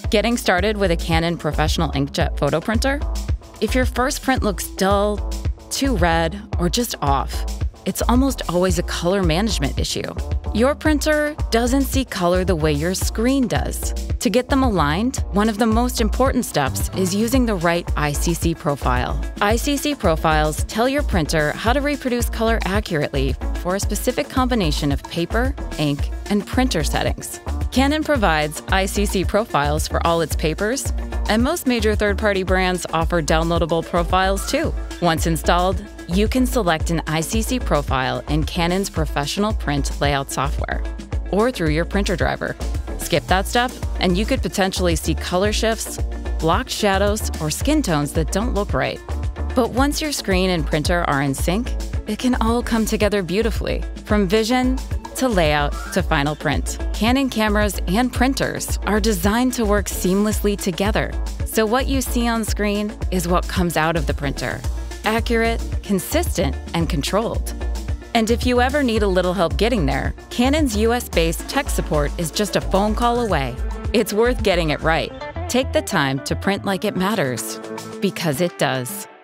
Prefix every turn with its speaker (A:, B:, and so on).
A: Getting started with a Canon professional inkjet photo printer? If your first print looks dull, too red, or just off, it's almost always a color management issue. Your printer doesn't see color the way your screen does. To get them aligned, one of the most important steps is using the right ICC profile. ICC Profiles tell your printer how to reproduce color accurately for a specific combination of paper, ink, and printer settings. Canon provides ICC Profiles for all its papers, and most major third-party brands offer downloadable profiles too. Once installed, you can select an ICC profile in Canon's professional print layout software, or through your printer driver. Skip that step, and you could potentially see color shifts, blocked shadows, or skin tones that don't look right. But once your screen and printer are in sync, it can all come together beautifully, from vision to layout to final print. Canon cameras and printers are designed to work seamlessly together, so what you see on screen is what comes out of the printer. Accurate, consistent, and controlled. And if you ever need a little help getting there, Canon's US-based tech support is just a phone call away. It's worth getting it right. Take the time to print like it matters, because it does.